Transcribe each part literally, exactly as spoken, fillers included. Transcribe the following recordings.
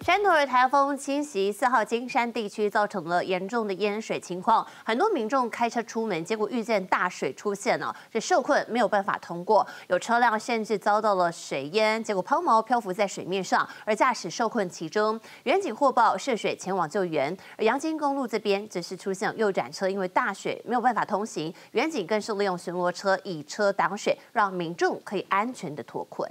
山头儿台风侵袭四号金山地区，造成了严重的淹水情况。很多民众开车出门，结果遇见大水出现了，这受困没有办法通过，有车辆甚至遭到了水淹，结果抛锚漂浮在水面上，而驾驶受困其中。远警获报涉水前往救援，而阳金公路这边则是出现右转车，因为大水没有办法通行，远警更是利用巡逻车以车挡水，让民众可以安全的脱困。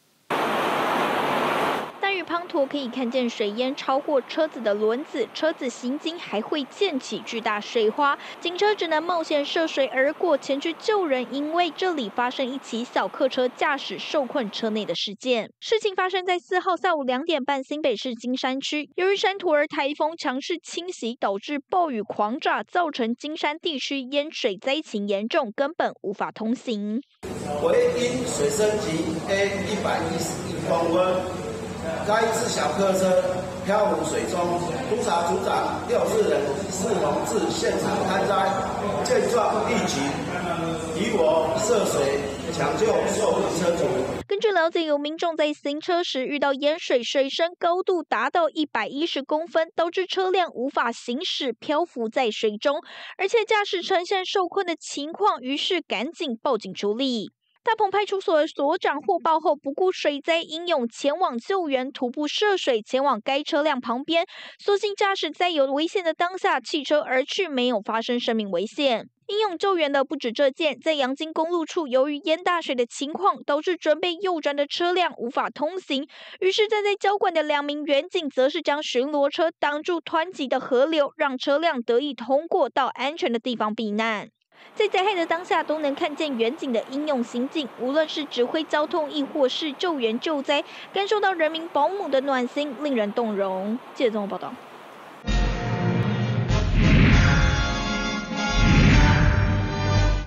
大雨滂沱，可以看见水淹超过车子的轮子，车子行经还会溅起巨大水花，警车只能冒险涉水而过，前去救人。因为这里发生一起小客车驾驶受困车内的事件。事情发生在四号下午两点半，新北市金山区。由于山图儿台风强势侵袭，导致暴雨狂炸，造成金山地区淹水灾情严重，根本无法通行。 为因水深及 A 一百一十一公分。 该次小客车漂浮水中，督察组长六四人视同至现场勘灾，见状立即以我涉水抢救受困车主。 根据了解，有民众在行车时遇到淹水，水深高度达到一百一十公分，导致车辆无法行驶，漂浮在水中，而且驾驶呈现受困的情况，于是赶紧报警处理。 大鹏派出所所长获报后，不顾水灾，英勇前往救援，徒步涉水前往该车辆旁边。所幸驾驶在有危险的当下弃车而去，没有发生生命危险。英勇救援的不止这件，在阳金公路处，由于淹大水的情况，导致准备右转的车辆无法通行。于是站在交管的两名员警，则是将巡逻车挡住湍急的河流，让车辆得以通过到安全的地方避难。 在灾害的当下，都能看见远景的英勇行径，无论是指挥交通，亦或是救援救灾，感受到人民保姆的暖心，令人动容。记者综合报道。